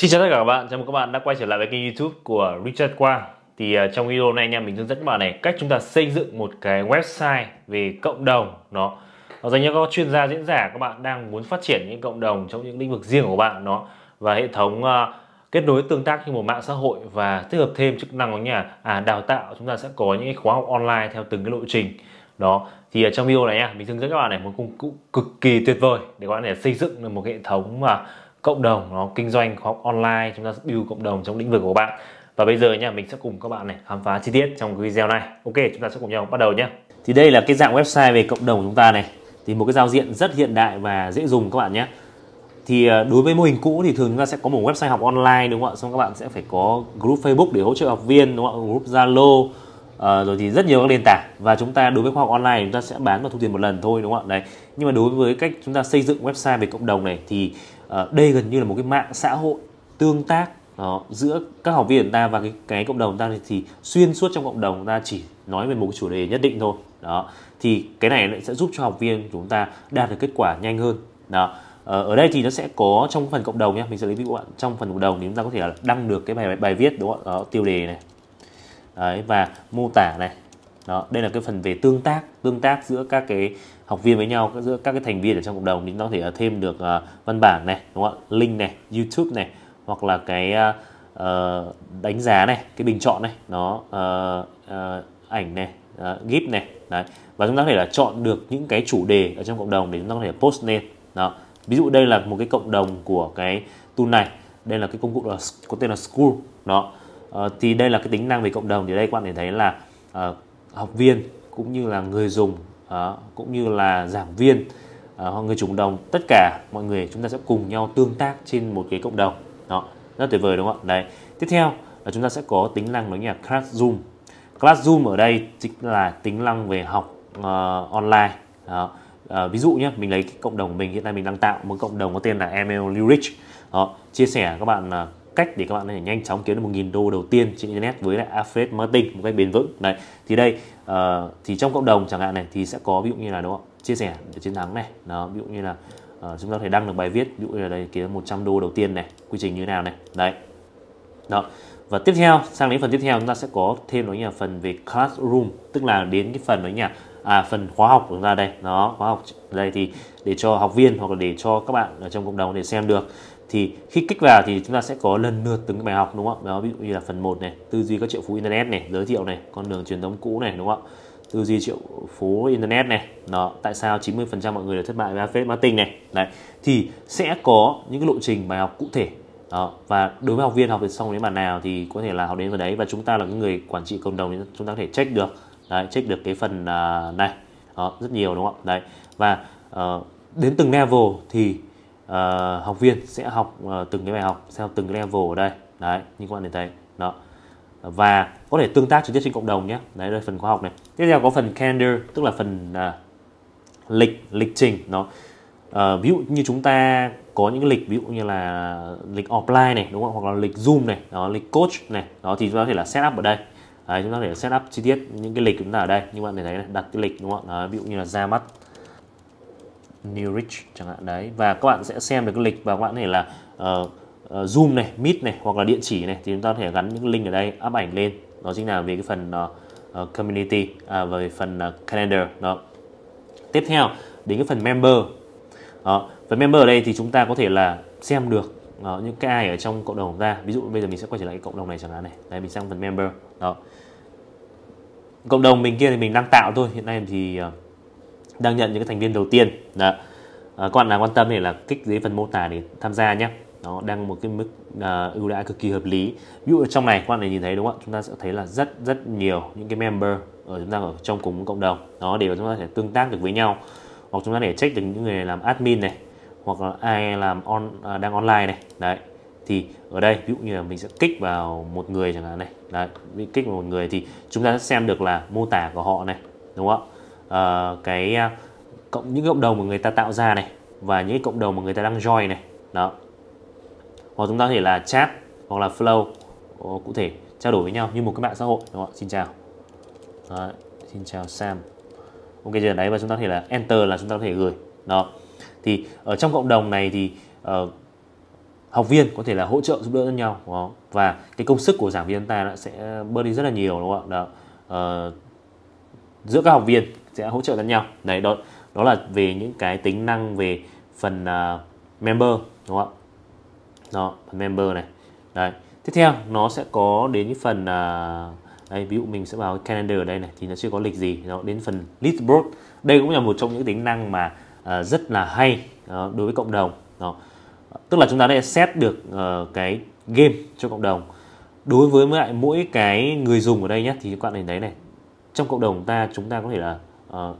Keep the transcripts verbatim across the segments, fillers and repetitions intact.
Xin chào tất cả các bạn, chào mừng các bạn đã quay trở lại với kênh YouTube của Richard Quang. Thì uh, trong video này nha, mình hướng dẫn các bạn này cách chúng ta xây dựng một cái website về cộng đồng nó nó dành cho các chuyên gia diễn giả, các bạn đang muốn phát triển những cộng đồng trong những lĩnh vực riêng của bạn nó và hệ thống uh, kết nối tương tác như một mạng xã hội và tích hợp thêm chức năng đó nha. À, đào tạo chúng ta sẽ có những cái khóa học online theo từng cái lộ trình. Đó thì uh, trong video này nha, mình hướng dẫn các bạn này một công cụ cực kỳ tuyệt vời để các bạn thể xây dựng được một hệ thống mà uh, cộng đồng nó kinh doanh khóa học online, chúng ta sẽ build cộng đồng trong lĩnh vực của bạn. Và bây giờ nha, mình sẽ cùng các bạn này khám phá chi tiết trong cái video này. Ok, chúng ta sẽ cùng nhau bắt đầu nhé. Thì đây là cái dạng website về cộng đồng của chúng ta này. Thì một cái giao diện rất hiện đại và dễ dùng các bạn nhé. Thì đối với mô hình cũ thì thường chúng ta sẽ có một website học online, đúng không ạ? Xong các bạn sẽ phải có group Facebook để hỗ trợ học viên, đúng không ạ? Group Zalo, à, rồi thì rất nhiều các nền tảng. Và chúng ta đối với khóa học online chúng ta sẽ bán và thu tiền một lần thôi, đúng không ạ? Đấy. Nhưng mà đối với cách chúng ta xây dựng website về cộng đồng này thì uh, đây gần như là một cái mạng xã hội tương tác đó, giữa các học viên của ta và cái, cái cộng đồng của ta thì, thì xuyên suốt trong cộng đồng chúng ta chỉ nói về một cái chủ đề nhất định thôi. Đó. Thì cái này sẽ giúp cho học viên của chúng ta đạt được kết quả nhanh hơn. Đó. Ở đây thì nó sẽ có trong phần cộng đồng nhé, mình sẽ lấy ví dụ bạn trong phần cộng đồng thì chúng ta có thể là đăng được cái bài bài viết, đúng không? Đó, tiêu đề này. Đấy, và mô tả này. Đó, đây là cái phần về tương tác, tương tác giữa các cái học viên với nhau, giữa các cái thành viên ở trong cộng đồng thì nó có thể thêm được uh, văn bản này, đúng không ạ? Link này, YouTube này, hoặc là cái uh, đánh giá này, cái bình chọn này, nó uh, uh, ảnh này, uh, gif này, đấy. Và chúng ta có thể là chọn được những cái chủ đề ở trong cộng đồng để chúng ta có thể post lên. Đó. Ví dụ đây là một cái cộng đồng của cái tool này, đây là cái công cụ là, có tên là School. Đó. Uh, thì đây là cái tính năng về cộng đồng thì đây các bạn thể thấy là uh, học viên cũng như là người dùng, uh, cũng như là giảng viên uh, hoặc người chủ cộng đồng, tất cả mọi người chúng ta sẽ cùng nhau tương tác trên một cái cộng đồng. Đó, rất tuyệt vời đúng không ạ? Đấy. Tiếp theo là chúng ta sẽ có tính năng đó là Classroom. Classroom ở đây chính là tính năng về học uh, online. Đó. Uh, ví dụ nhé, mình lấy cái cộng đồng của mình hiện nay mình đang tạo một cộng đồng có tên là em lờ Lyric. Đó, chia sẻ các bạn uh, cách để các bạn có thể nhanh chóng kiếm được một nghìn đô đầu tiên trên internet với lại affiliate marketing một cách bền vững. Đấy, thì đây uh, thì trong cộng đồng chẳng hạn này thì sẽ có ví dụ như là đúng không? Chia sẻ để chiến thắng này. Đó, ví dụ như là uh, chúng ta có thể đăng được bài viết, ví dụ như là đây kiếm một trăm đô đầu tiên này, quy trình như thế nào này. Đấy. Đó. Và tiếp theo, sang đến phần tiếp theo chúng ta sẽ có thêm đó là phần về Classroom, tức là đến cái phần đó nhỉ? À, phần khóa học của chúng ta đây. Đó, khóa học đây thì để cho học viên hoặc là để cho các bạn ở trong cộng đồng để xem được. Thì khi kích vào thì chúng ta sẽ có lần lượt từng cái bài học, đúng không ạ? Đó, ví dụ như là phần một này, tư duy các triệu phú internet này, giới thiệu này, con đường truyền thống cũ này, đúng không ạ? Tư duy triệu phú internet này. Đó, tại sao chín mươi phần trăm mọi người đều thất bại với affiliate marketing này. Đấy, thì sẽ có những cái lộ trình bài học cụ thể. Đó, và đối với học viên học được xong đến bản nào thì có thể là học đến vào đấy, và chúng ta là những người quản trị cộng đồng thì chúng ta có thể check được. Đấy, check được cái phần uh, này. Đó, rất nhiều đúng không ạ? Đấy, và uh, đến từng level thì uh, học viên sẽ học uh, từng cái bài học theo từng cái level ở đây. Đấy, như các bạn thấy đó, và có thể tương tác trực tiếp trên cộng đồng nhé. Đấy, đây phần khóa học này. Tiếp theo có phần calendar, tức là phần uh, lịch lịch trình. Nó uh, ví dụ như chúng ta có những cái lịch, ví dụ như là lịch offline này, đúng không? Hoặc là lịch Zoom này, đó, lịch coach này, đó thì chúng ta có thể là set up ở đây. Đấy, chúng ta có thể set up chi tiết những cái lịch chúng ta ở đây, như bạn thấy này, đặt cái lịch, đúng không? Đó, ví dụ như là ra mắt New Rich chẳng hạn. Đấy, và các bạn sẽ xem được cái lịch và các bạn có thể là uh, uh, Zoom này, Meet này, hoặc là địa chỉ này thì chúng ta có thể gắn những link ở đây, up ảnh lên. Đó chính là về cái phần uh, uh, community, à, về phần uh, calendar. Đó. Tiếp theo đến cái phần member. Đó, phần member ở đây thì chúng ta có thể là xem được đó, những cái ai ở trong cộng đồng của ta. Ví dụ bây giờ mình sẽ quay trở lại cái cộng đồng này chẳng hạn này. Đấy, mình sang phần member. Đó. Cộng đồng mình kia thì mình đang tạo thôi. Hiện nay thì uh, đang nhận những cái thành viên đầu tiên. Đó. Uh, các bạn nào quan tâm thì là kích dưới phần mô tả để tham gia nhé. Nó đang một cái mức uh, ưu đãi cực kỳ hợp lý. Ví dụ ở trong này các bạn này nhìn thấy đúng không ạ? Chúng ta sẽ thấy là rất rất nhiều những cái member ở chúng ta ở trong cùng cộng đồng. Đó, để chúng ta có thể tương tác được với nhau. Hoặc chúng ta để check được những người làm admin này, hoặc là ai làm on, uh, đang online này. Đấy, thì ở đây ví dụ như là mình sẽ kích vào một người chẳng hạn này. Đấy, kích vào một người thì chúng ta sẽ xem được là mô tả của họ này, đúng không ạ? Uh, cái uh, cộng những cộng đồng mà người ta tạo ra này, và những cộng đồng mà người ta đang join này. Đó. Hoặc chúng ta có thể là chat hoặc là flow, cụ thể trao đổi với nhau như một cái mạng xã hội, đúng không ạ? Xin chào. Đấy, xin chào Sam. Ok chưa? Đấy, và chúng ta có thể là enter là chúng ta có thể gửi. Đó. Thì ở trong cộng đồng này thì uh, học viên có thể là hỗ trợ giúp đỡ lẫn nhau, đúng không? Và cái công sức của giảng viên ta nó sẽ bớt đi rất là nhiều, đúng không ạ? Đó. Ờ, giữa các học viên sẽ hỗ trợ lẫn nhau. Đấy, đó đó là về những cái tính năng về phần uh, member, đúng không ạ? Đó, phần member này. Đấy. Tiếp theo nó sẽ có đến những phần uh, đây, ví dụ mình sẽ vào cái calendar ở đây này thì nó chưa có lịch gì. Nó đến phần leaderboard. Đây cũng là một trong những tính năng mà uh, rất là hay đó, đối với cộng đồng. Đó. Tức là chúng ta đã set được uh, cái game cho cộng đồng. Đối với lại mỗi cái người dùng ở đây nhé, thì các bạn nhìn thấy này, trong cộng đồng ta chúng ta có thể là uh,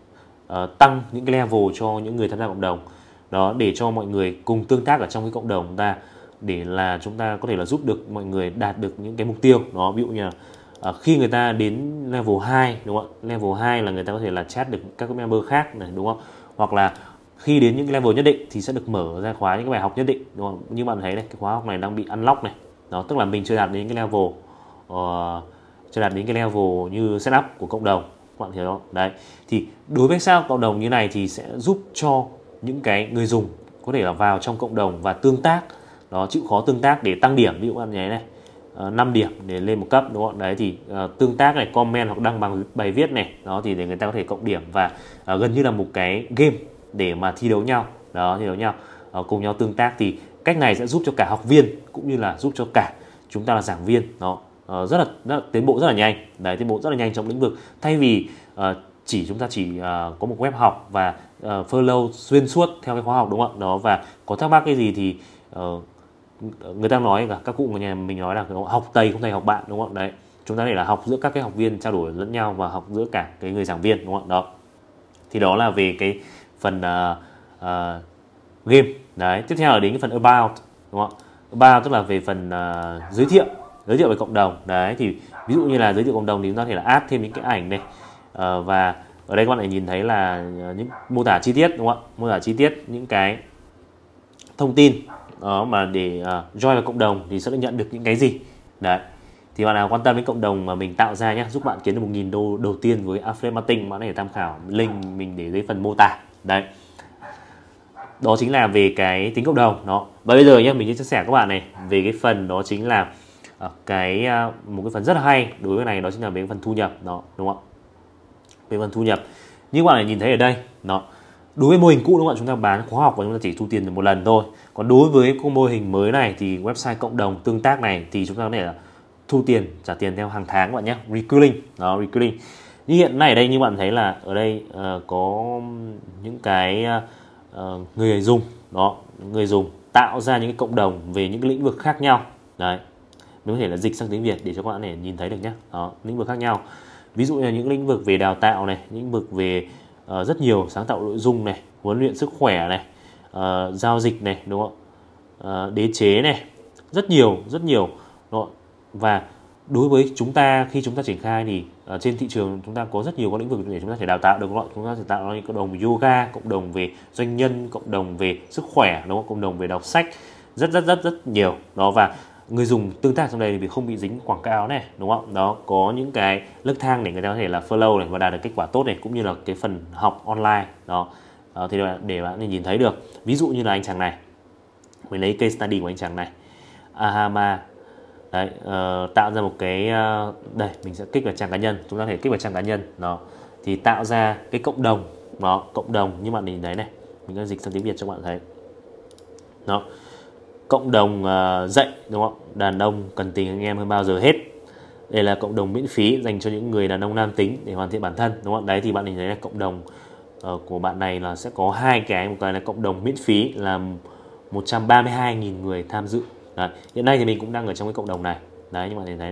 uh, tăng những cái level cho những người tham gia cộng đồng đó, để cho mọi người cùng tương tác ở trong cái cộng đồng ta, để là chúng ta có thể là giúp được mọi người đạt được những cái mục tiêu đó. Ví dụ như là uh, khi người ta đến level hai, đúng không ạ? Level hai là người ta có thể là chat được các cái member khác này, đúng không? Hoặc là khi đến những cái level nhất định thì sẽ được mở ra khóa những cái bài học nhất định, đúng không? Như bạn thấy này, cái khóa học này đang bị unlock này. Đó, tức là mình chưa đạt đến cái level uh, chưa đạt đến cái level như setup của cộng đồng, các bạn hiểu không? Đấy, thì đối với sao cộng đồng như này thì sẽ giúp cho những cái người dùng có thể là vào trong cộng đồng và tương tác, đó, chịu khó tương tác để tăng điểm. Ví dụ bạn nhé này, uh, năm điểm để lên một cấp, đúng không? Đấy thì uh, tương tác này, comment hoặc đăng bằng bài viết này, đó thì để người ta có thể cộng điểm và uh, gần như là một cái game để mà thi đấu nhau, đó, thi đấu nhau, uh, cùng nhau tương tác. Thì cách này sẽ giúp cho cả học viên cũng như là giúp cho cả chúng ta là giảng viên đó uh, rất, là, rất là tiến bộ rất là nhanh. Đấy, tiến bộ rất là nhanh trong lĩnh vực. Thay vì uh, chỉ chúng ta chỉ uh, có một web học và uh, follow xuyên suốt theo cái khóa học, đúng không ạ? Đó, và có thắc mắc cái gì thì uh, người ta nói cả các cụ của nhà mình nói là học thầy không thầy học bạn, đúng không? Đấy, chúng ta để là học giữa các cái học viên trao đổi lẫn nhau và học giữa cả cái người giảng viên, đúng không? Đó, thì đó là về cái phần uh, uh, game. Đấy, tiếp theo là đến cái phần about, đúng không? About tức là về phần uh, giới thiệu giới thiệu về cộng đồng. Đấy, thì ví dụ như là giới thiệu cộng đồng thì chúng ta có thể là add thêm những cái ảnh này, uh, và ở đây các bạn lại nhìn thấy là những mô tả chi tiết, đúng không ạ? Mô tả chi tiết những cái thông tin đó mà để uh, join vào cộng đồng thì sẽ được nhận được những cái gì. Đấy, thì bạn nào quan tâm đến cộng đồng mà mình tạo ra nhé, giúp bạn kiếm được một nghìn đô đầu tiên với affiliate marketing, bạn có thể tham khảo link mình để dưới phần mô tả. Đấy, đó chính là về cái tính cộng đồng đó. Và bây giờ nhé, mình sẽ chia sẻ các bạn này về cái phần đó chính là uh, cái uh, một cái phần rất là hay đối với này, đó chính là về cái phần thu nhập đó, đúng không ạ? Về phần thu nhập như các bạn này nhìn thấy ở đây đó, đối với mô hình cũ, đúng không ạ? Chúng ta bán khóa học và chúng ta chỉ thu tiền được một lần thôi. Còn đối với cái mô hình mới này thì website cộng đồng tương tác này thì chúng ta có thể là thu tiền, trả tiền theo hàng tháng các bạn nhé, recurring đó, recurring. Như hiện nay ở đây như bạn thấy là ở đây uh, có những cái uh, người dùng đó, người dùng tạo ra những cái cộng đồng về những cái lĩnh vực khác nhau. Đấy, mình có thể là dịch sang tiếng Việt để cho các bạn để nhìn thấy được nhé. Đó, lĩnh vực khác nhau, ví dụ như là những lĩnh vực về đào tạo này, lĩnh vực về uh, rất nhiều sáng tạo nội dung này, huấn luyện sức khỏe này, uh, giao dịch này, đúng không? Uh, đế chế này, rất nhiều rất nhiều đó. Và đối với chúng ta khi chúng ta triển khai thì uh, trên thị trường chúng ta có rất nhiều các lĩnh vực để chúng ta thể đào tạo được. Chúng ta sẽ tạo ra cộng đồng về yoga, cộng đồng về doanh nhân, cộng đồng về sức khỏe, đúng không? Cộng đồng về đọc sách, rất rất rất rất nhiều đó. Và người dùng tương tác trong đây vì không bị dính quảng cáo này, đúng không? Đó, có những cái nấc thang để người ta có thể là follow này và đạt được kết quả tốt này, cũng như là cái phần học online đó. Đó, thì để bạn nhìn thấy được, ví dụ như là anh chàng này, mình lấy case study của anh chàng này, Ahama. Đấy, uh, tạo ra một cái uh, đây mình sẽ kích vào trang cá nhân, chúng ta có thể kích vào trang cá nhân đó, thì tạo ra cái cộng đồng đó, cộng đồng như bạn nhìn thấy này, mình sẽ dịch sang tiếng Việt cho bạn thấy đó, cộng đồng uh, dạy, đúng không? Đàn ông cần tình anh em hơn bao giờ hết. Đây là cộng đồng miễn phí dành cho những người đàn ông nam tính để hoàn thiện bản thân, đúng không? Đấy, thì bạn nhìn thấy là cộng đồng uh, của bạn này là sẽ có hai cái, một cái là cộng đồng miễn phí là một trăm ba mươi hai nghìn người tham dự. Đấy, hiện nay thì mình cũng đang ở trong cái cộng đồng này. Đấy, như bạn nhìn thấy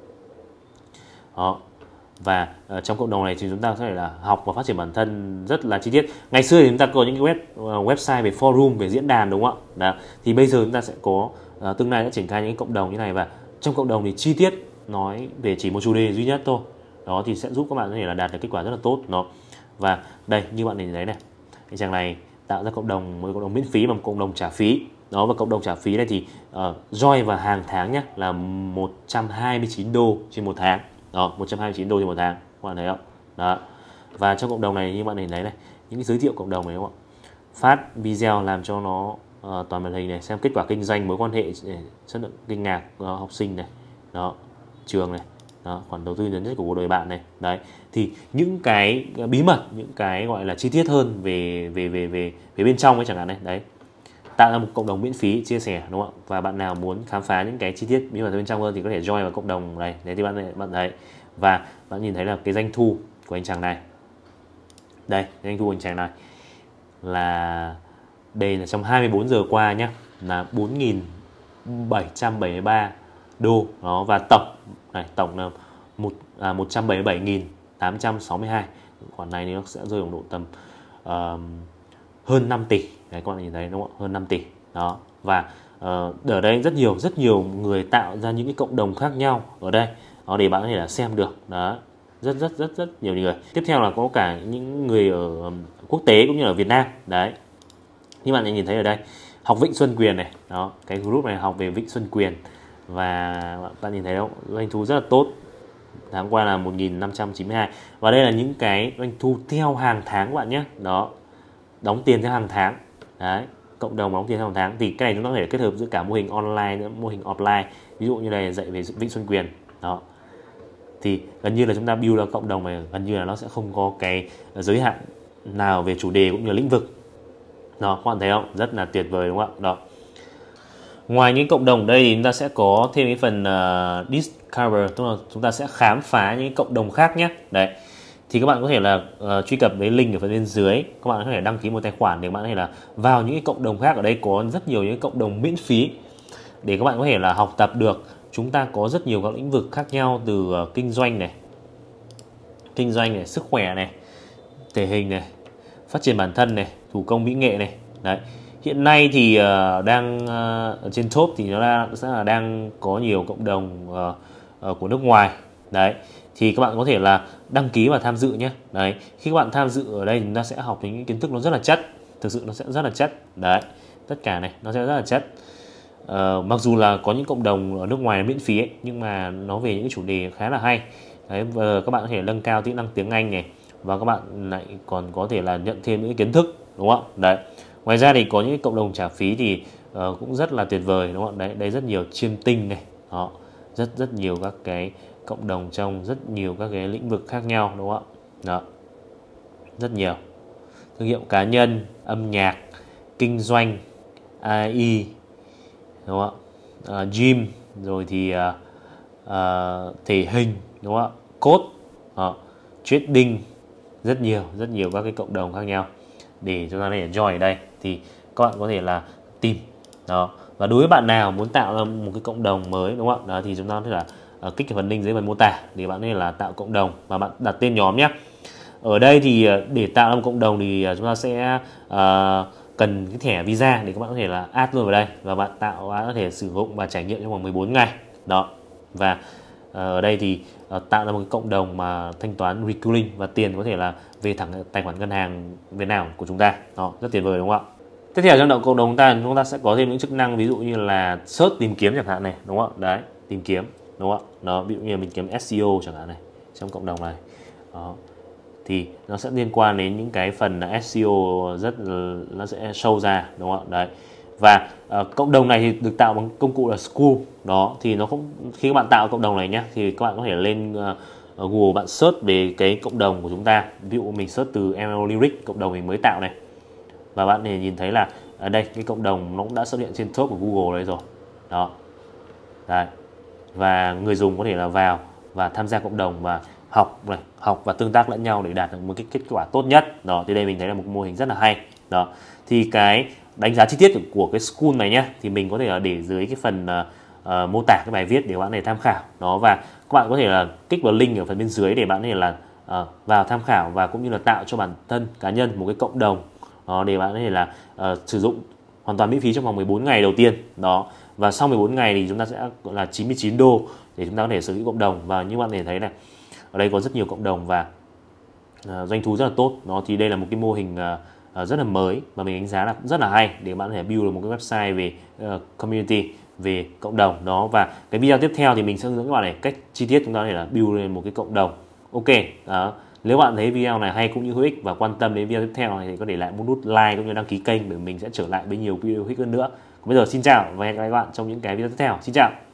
đó. Và uh, trong cộng đồng này thì chúng ta có thể là học và phát triển bản thân rất là chi tiết. Ngày xưa thì chúng ta có những cái web uh, website về forum, về diễn đàn, đúng không ạ? Đó, thì bây giờ chúng ta sẽ có uh, tương lai sẽ triển khai những cái cộng đồng như này, và trong cộng đồng thì chi tiết nói về chỉ một chủ đề duy nhất thôi. Đó, thì sẽ giúp các bạn có thể là đạt được kết quả rất là tốt đó. Và đây như bạn nhìn thấy này, cái trang này tạo ra cộng đồng, một cộng đồng miễn phí và một cộng đồng trả phí. Đó, và cộng đồng trả phí này thì uh, join vào hàng tháng nhé, là một trăm hai mươi chín đô trên một tháng. Đó, một trăm hai mươi chín đô trên một tháng, các bạn thấy không? Đó. Và trong cộng đồng này như bạn nhìn thấy này, những cái giới thiệu cộng đồng này, đúng không ạ? Phát video làm cho nó uh, toàn màn hình này, xem kết quả kinh doanh, mối quan hệ, chất lượng kinh ngạc, uh, học sinh này, đó, trường này, đó, khoản đầu tư lớn nhất của cuộc đời bạn này. Đấy, thì những cái bí mật, những cái gọi là chi tiết hơn về về về về về bên trong ấy chẳng hạn này. Đấy, tạo ra một cộng đồng miễn phí chia sẻ, đúng không ạ? Và bạn nào muốn khám phá những cái chi tiết bí mật bên trong hơn thì có thể join vào cộng đồng này. Đấy thì bạn bạn thấy, và bạn nhìn thấy là cái doanh thu của anh chàng này. Đây, doanh thu của anh chàng này là đây là trong hai mươi bốn giờ qua nhé, là bốn nghìn bảy trăm bảy mươi ba đô đó, và tổng này, tổng là một à, một trăm bảy mươi bảy nghìn tám trăm sáu mươi hai. Khoản này thì nó sẽ rơi vào độ tầm uh, hơn năm tỷ. Đấy, các bạn nhìn thấy đúng không? Hơn năm tỷ đó. Và uh, ở đây rất nhiều rất nhiều người tạo ra những cái cộng đồng khác nhau ở đây đó, để bạn có thể là xem được đó, rất rất rất rất nhiều người. Tiếp theo là có cả những người ở um, quốc tế cũng như ở Việt Nam. Đấy, như bạn nhìn thấy ở đây, học Vịnh Xuân Quyền này đó, cái group này học về Vịnh Xuân Quyền, và bạn nhìn thấy không, doanh thu rất là tốt, tháng qua là một nghìn năm trăm chín mươi hai. Và đây là những cái doanh thu theo hàng tháng các bạn nhé, đó, đóng tiền theo hàng tháng. Đấy, cộng đồng đóng tiền theo hàng tháng. Thì cái này chúng ta có thể kết hợp giữa cả mô hình online nữa, mô hình offline. Ví dụ như này dạy về Vịnh Xuân Quyền đó, thì gần như là chúng ta build ra cộng đồng này, gần như là nó sẽ không có cái giới hạn nào về chủ đề cũng như lĩnh vực đó. Các bạn thấy không, rất là tuyệt vời đúng không ạ? Đó, ngoài những cộng đồng đây thì chúng ta sẽ có thêm cái phần uh, discover, tức là chúng ta sẽ khám phá những cộng đồng khác nhé. Đấy, thì các bạn có thể là uh, truy cập với link ở phần bên dưới, các bạn có thể đăng ký một tài khoản để các bạn có thể là vào những cái cộng đồng khác. Ở đây có rất nhiều những cộng đồng miễn phí để các bạn có thể là học tập được. Chúng ta có rất nhiều các lĩnh vực khác nhau, từ uh, kinh doanh này, kinh doanh này, sức khỏe này, thể hình này, phát triển bản thân này, thủ công mỹ nghệ này. Đấy, hiện nay thì uh, đang uh, ở trên top thì nó đang, sẽ là đang có nhiều cộng đồng uh, uh, của nước ngoài. Đấy, thì các bạn có thể là đăng ký và tham dự nhé. Đấy, khi các bạn tham dự ở đây chúng ta sẽ học những kiến thức nó rất là chất, thực sự nó sẽ rất là chất. Đấy, tất cả này nó sẽ rất là chất. Uh, mặc dù là có những cộng đồng ở nước ngoài là miễn phí ấy, nhưng mà nó về những chủ đề khá là hay. Đấy, và các bạn có thể nâng cao kỹ năng tiếng Anh này, và các bạn lại còn có thể là nhận thêm những kiến thức, đúng không ạ? Đấy, ngoài ra thì có những cộng đồng trả phí thì uh, cũng rất là tuyệt vời, đúng không ạ? Đấy, đây rất nhiều chiêm tinh này, đó, rất rất nhiều các cái cộng đồng trong rất nhiều các cái lĩnh vực khác nhau, đúng không ạ? Đó, rất nhiều thương hiệu cá nhân, âm nhạc, kinh doanh, a i, đúng không ạ? Uh, gym, rồi thì uh, uh, thể hình, đúng không ạ? Code, uh, trading, rất nhiều rất nhiều các cái cộng đồng khác nhau để chúng ta có thể join ở đây. Thì các bạn có thể là tìm đó. Và đối với bạn nào muốn tạo ra một cái cộng đồng mới, đúng không ạ? Đó, thì chúng ta có thể là uh, kích cái phần link dưới phần mô tả để bạn có thể là tạo cộng đồng và bạn đặt tên nhóm nhé. Ở đây thì uh, để tạo ra một cộng đồng thì uh, chúng ta sẽ uh, cần cái thẻ visa để các bạn có thể là add luôn vào đây, và bạn tạo bạn có thể sử dụng và trải nghiệm trong vòng mười bốn ngày đó. Và uh, ở đây thì uh, tạo ra một cái cộng đồng mà thanh toán recurring, và tiền có thể là về thẳng tài khoản ngân hàng Việt Nam của chúng ta đó, rất tuyệt vời đúng không ạ? Tiếp theo trong động cộng đồng chúng ta chúng ta sẽ có thêm những chức năng, ví dụ như là search, tìm kiếm chẳng hạn này, đúng không ạ? Đấy, tìm kiếm, đúng không ạ? Nó ví dụ như là mình kiếm ét e o chẳng hạn này trong cộng đồng này đó, thì nó sẽ liên quan đến những cái phần ét e o rất nó sẽ show ra, đúng không ạ? Đấy, và uh, cộng đồng này thì được tạo bằng công cụ là School đó. Thì nó không, khi các bạn tạo cộng đồng này nhé, thì các bạn có thể lên uh, Google, bạn search về cái cộng đồng của chúng ta, ví dụ mình search từ em lờ Lyric, cộng đồng mình mới tạo này, và bạn thể nhìn thấy là ở đây cái cộng đồng nó cũng đã xuất hiện trên top của Google đấy rồi đó. Đấy, và người dùng có thể là vào và tham gia cộng đồng và học này, học và tương tác lẫn nhau để đạt được một cái kết quả tốt nhất đó. Thì đây mình thấy là một mô hình rất là hay đó. Thì cái đánh giá chi tiết của cái School này nhé, thì mình có thể là để dưới cái phần uh, uh, mô tả cái bài viết để bạn này tham khảo đó, và các bạn có thể là kích vào link ở phần bên dưới để bạn có thể là uh, vào tham khảo, và cũng như là tạo cho bản thân cá nhân một cái cộng đồng đó, để bạn có thể là uh, sử dụng hoàn toàn miễn phí trong vòng mười bốn ngày đầu tiên đó. Và sau mười bốn ngày thì chúng ta sẽ gọi là chín mươi chín đô để chúng ta có thể sở hữu cộng đồng. Và như bạn có thể thấy này, ở đây có rất nhiều cộng đồng và uh, doanh thu rất là tốt đó. Thì đây là một cái mô hình uh, uh, rất là mới và mình đánh giá là rất là hay để bạn có thể build được một cái website về uh, community, về cộng đồng đó. Và cái video tiếp theo thì mình sẽ hướng dẫn các bạn này cách chi tiết chúng ta có thể là build lên một cái cộng đồng. Ok đó, Nếu bạn thấy video này hay cũng như hữu ích và quan tâm đến video tiếp theo này thì có để lại một nút like cũng như đăng ký kênh để mình sẽ trở lại với nhiều video hữu ích hơn nữa. Còn bây giờ xin chào và hẹn gặp lại các bạn trong những cái video tiếp theo. Xin chào.